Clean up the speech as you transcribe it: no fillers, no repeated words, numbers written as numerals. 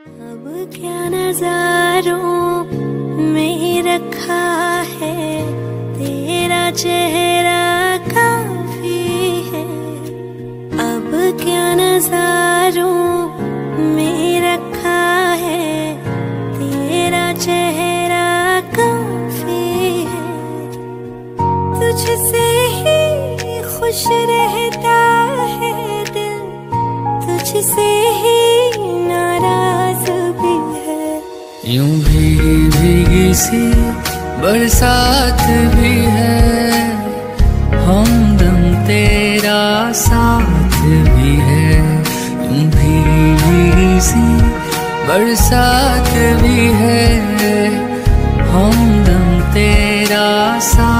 अब क्या नजारों में रखा है तेरा चेहरा काफी है। अब क्या नजारों में रखा है तेरा चेहरा काफी है। तुझसे ही खुश रहता है दिल, तुझसे ही नाराज भी है। यूं भीगी भीगी सी बरसात भी है, हमदम तेरा साथ भी है। यूं भीगी भीगी सी बरसात भी है, हमदम तेरा साथ